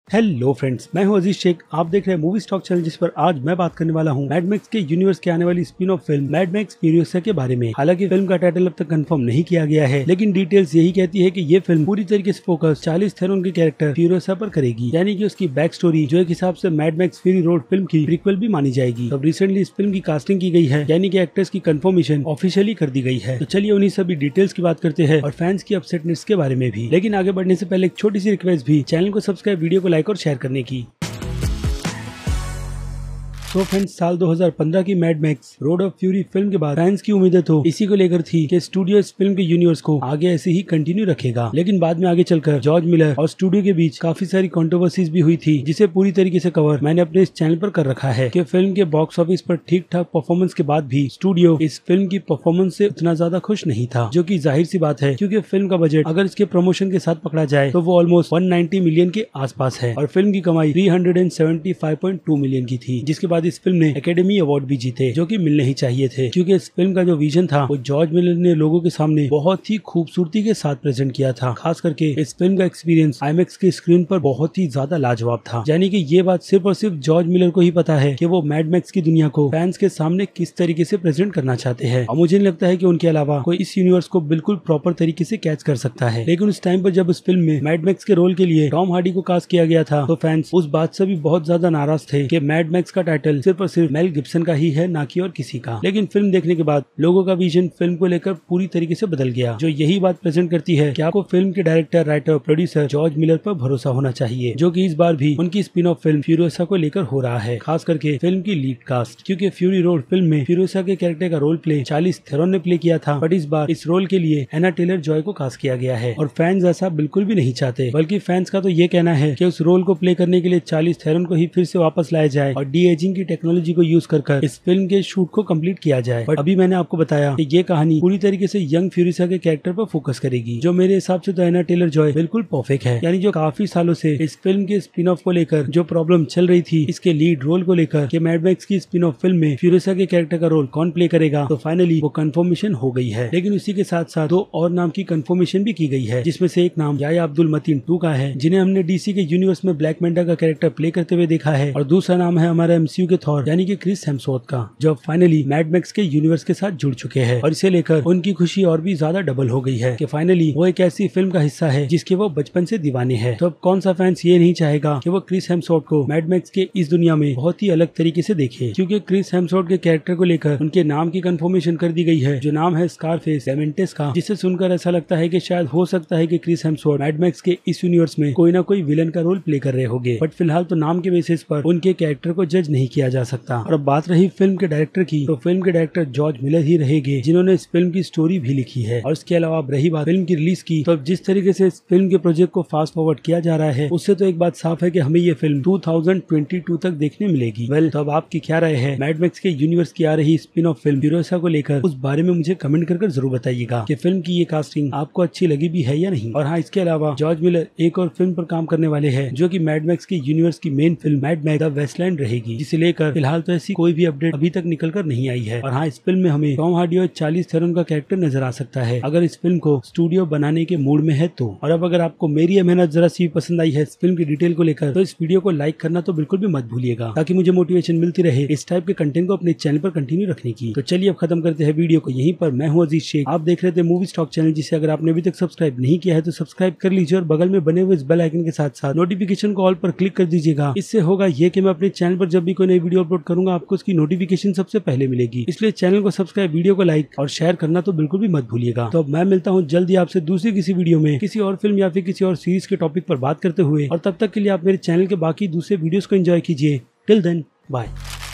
Hello friends, मैं हूं अजीज शेख। आप देख रहे हैं मूवी स्टॉक चैनल, जिस पर आज मैं बात करने वाला हूं मैड मैक्स के यूनिवर्स के आने वाली spin off film Mad Max Furiosa के बारे में। हालांकि फिल्म का टाइटल अब तक कंफर्म नहीं किया गया है, लेकिन डिटेल्स यही कहती है कि ये फिल्म पूरी तरीके से फोकस चार्लिज थेरोन के कैरेक्टर फ्यूरियोसा पर करेगी, यानी कि उसकी बैक स्टोरी जो एक हिसाब से Mad Max Fury Road film की प्रीक्वल भी मानी जाएगी। अब रिसेंटली इस फिल्म की कास्टिंग की गई है, यानी कि एक्टर्स की कंफर्मेशन ऑफिशियली कर दी गई है। तो चलिए उन्हीं सभी डिटेल्स की बात करते हैं और फैंस की अपसेटनेस के बारे में भी। लेकिन आगे बढ़ने से पहले एक छोटी सी रिक्वेस्ट भी, चैनल को सब्सक्राइब, वीडियो को लाइक और शेयर करने की। तो फ्रेंड्स, साल 2015 की Mad Max Road of Fury film के बाद फैंस की उम्मीदें तो इसी को लेकर थी कि स्टूडियो इस फिल्म के यूनिवर्स को आगे ऐसे ही कंटिन्यू रखेगा। लेकिन बाद में आगे चलकर जॉर्ज मिलर और स्टूडियो के बीच काफी सारी कंट्रोवर्सीज भी हुई थी, जिसे पूरी तरीके से कवर मैंने अपने इस चैनल पर कर रखा है कि फिल्म के बॉक्स ऑफिस पर ठीक ठाक परफॉर्मेंस के बाद भी स्टूडियो इस फिल्म की परफॉर्मेंस से उतना ज्यादा खुश नहीं था, जो की जाहिर सी बात है, क्योंकि फिल्म का बजट अगर इसके प्रमोशन के साथ पकड़ा जाए तो वो ऑलमोस्ट 190 मिलियन के आसपास है और फिल्म की कमाई 375.2 मिलियन की थी। जिसके बाद इस फिल्म ने एकेडमी अवार्ड भी जीते, जो कि मिलने ही चाहिए थे, क्योंकि इस फिल्म का जो विजन था वो जॉर्ज मिलर ने लोगों के सामने बहुत ही खूबसूरती के साथ प्रेजेंट किया था। खास करके इस फिल्म का एक्सपीरियंस आईमैक्स के स्क्रीन पर बहुत ही ज्यादा लाजवाब था, यानी कि ये बात सिर्फ और सिर्फ जॉर्ज मिलर को ही पता है कि वो मैड मैक्स की दुनिया को फैंस के सामने किस तरीके से प्रेजेंट करना चाहते हैं। और मुझे नहीं लगता है कि उनके अलावा कोई इस यूनिवर्स को बिल्कुल प्रॉपर तरीके से कैच कर सकता है। लेकिन उस टाइम पर जब उस फिल्म में मैड मैक्स के रोल के लिए टॉम हार्डी को कास्ट किया गया था, तो फैंस उस बात से भी बहुत ज्यादा नाराज थे कि मैड मैक्स का टाइटल सिर्फ और सिर्फ मेल गिब्सन का ही है, ना कि और किसी का। लेकिन फिल्म देखने के बाद लोगों का विजन फिल्म को लेकर पूरी तरीके से बदल गया, जो यही बात प्रेजेंट करती है कि आपको फिल्म के director, writer, producer George Miller पर भरोसा होना चाहिए, जो कि इस बार भी उनकी स्पिन ऑफ फिल्म फ्यूरियोसा को लेकर हो रहा है। खास करके फिल्म की लीड कास्ट, क्योंकि फ्यूरी रोड फिल्म में फ्यूरियोसा के कैरेक्टर का रोल प्ले चार्लिज थेरोन ने प्ले किया था, बट इस बार इस रोल के लिए एना टेलर जॉय को कास्ट किया गया है। और फैंस ऐसा बिल्कुल भी नहीं चाहते, बल्कि फैंस का तो ये कहना है कि उस रोल को प्ले करने के लिए चार्लिज थेरोन को ही फिर से वापस लाया जाए और डी एजिंग की टेक्नोलॉजी को यूज कर इस फिल्म के शूट को कंप्लीट किया जाए। बट अभी मैंने आपको बताया कि ये कहानी पूरी तरीके से यंग फ्यूरियोसा के कैरेक्टर पर फोकस करेगी, जो मेरे हिसाब से तो एना टेलर जॉय बिल्कुल परफेक्ट है। यानी जो काफी सालों से इस फिल्म के स्पिन ऑफ को लेकर जो प्रॉब्लम चल रही थी, इसके लीड रोल को लेकर कि मैड मैक्स की स्पिन ऑफ फिल्म में फ्यूरियोसा के कैरेक्टर का रोल कौन प्ले करेगा, तो फाइनली वो कंफर्मेशन हो गई है। लेकिन उसी के साथ साथ दो और नाम की कंफर्मेशन भी की गई है, जिसमें से एक नाम याया अब्दुल मतीन 2 का है, जिन्हें हमने डीसी के यूनिवर्स में ब्लैक मैंटा का कैरेक्टर प्ले करते हुए देखा है, और दूसरा नाम है हमारा एमसीयू के थॉर यानी कि क्रिस हेम्सवर्थ का, जो फाइनली मैड मैक्स के यूनिवर्स के साथ जुड़ चुके हैं। और इसे लेकर उनकी खुशी और भी ज्यादा डबल हो गई है कि फाइनली वो एक ऐसी फिल्म का हिस्सा है जिसके वो बचपन से दीवाने हैं। तो अब कौन सा फैंस ये नहीं चाहेगा कि वो क्रिस हेम्सवर्थ को मैड मैक्स के इस दुनिया में बहुत ही अलग तरीके से देखे, क्योंकि क्रिस हेम्सवर्थ के कैरेक्टर को लेकर उनके नाम की कंफर्मेशन कर दी गई है, जो नाम है स्कारफेस लेमेंटेस का, जिसे सुनकर ऐसा लगता है कि शायद हो सकता है कि क्रिस हेम्सवर्थ मैड मैक्स के इस यूनिवर्स में कोई ना कोई विलन का रोल प्ले कर रहे होंगे। बट फिलहाल तो नाम के बेसिस पर उनके कैरेक्टर को जज नहीं किया जा सकता। और अब बात रही फिल्म के डायरेक्टर की, तो फिल्म के डायरेक्टर जॉर्ज मिलर ही रहेंगे, जिन्होंने इस फिल्म की स्टोरी भी लिखी है। और इसके अलावा अब रही बात फिल्म की रिलीज की, तो अब जिस तरीके से इस फिल्म के प्रोजेक्ट को फास्ट फॉरवर्ड किया जा रहा है, उससे तो एक बात साफ है कि हमें ये फिल्म 2022 तक देखने मिलेगी। वेल, तो अब आपकी क्या राय है मैड मैक्स के यूनिवर्स की आ रही स्पिन ऑफ फिल्म फ्यूरियोसा को लेकर? उस बारे में मुझे कमेंट कर जरूर बताइएगा कि फिल्म की ये कास्टिंग आपको अच्छी लगी भी है या नहीं। और हाँ, इसके अलावा जॉर्ज मिलर एक और फिल्म पर काम करने वाले हैं, जो की मैड मैक्स के यूनिवर्स की main film Mad Max the Wasteland रहेगी, जिसे लेकर फिलहाल तो ऐसी कोई भी अपडेट अभी तक निकल कर नहीं आई है। और हाँ, इस फिल्म में हमें टॉम हार्डी और चार्लिज थेरोन का कैरेक्टर नजर आ सकता है, अगर इस फिल्म को स्टूडियो बनाने के मूड में है तो। और अब अगर आपको मेरी ये मेहनत जरा सी पसंद आई है इस फिल्म की डिटेल को लेकर, तो इस वीडियो को लाइक करना तो बिल्कुल भी मत भूलिएगा, ताकि मुझे मोटिवेशन मिलती रहे इस टाइप के कंटेंट को अपने चैनल पर कंटिन्यू रखने की। तो चलिए अब खत्म करते हैं वीडियो को यहीं पर। मैं हूं अजीज शेख, आप देख रहे थे मूवी स्टॉक चैनल, जिसे अगर आपने अभी तक सब्सक्राइब नहीं किया है तो सब्सक्राइब कर लीजिए और बगल में बने हुए इस बेल आइकन के साथ साथ नोटिफिकेशन को ऑल पर क्लिक कर दीजिएगा। इससे होगा ये कि मैं अपने चैनल पर जब भी कोई नई वीडियो अपलोड करूंगा, आपको उसकी नोटिफिकेशन सबसे पहले मिलेगी। इसलिए चैनल को सब्सक्राइब, वीडियो को लाइक और शेयर करना तो बिल्कुल भी मत भूलिएगा। तो अब मैं मिलता हूँ जल्दी आपसे दूसरी किसी वीडियो में, किसी और फिल्म या फिर किसी और सीरीज के टॉपिक पर बात करते हुए। और तब तक के लिए आप मेरे चैनल के बाकी दूसरे वीडियोस को एंजॉय कीजिए। Till then, bye.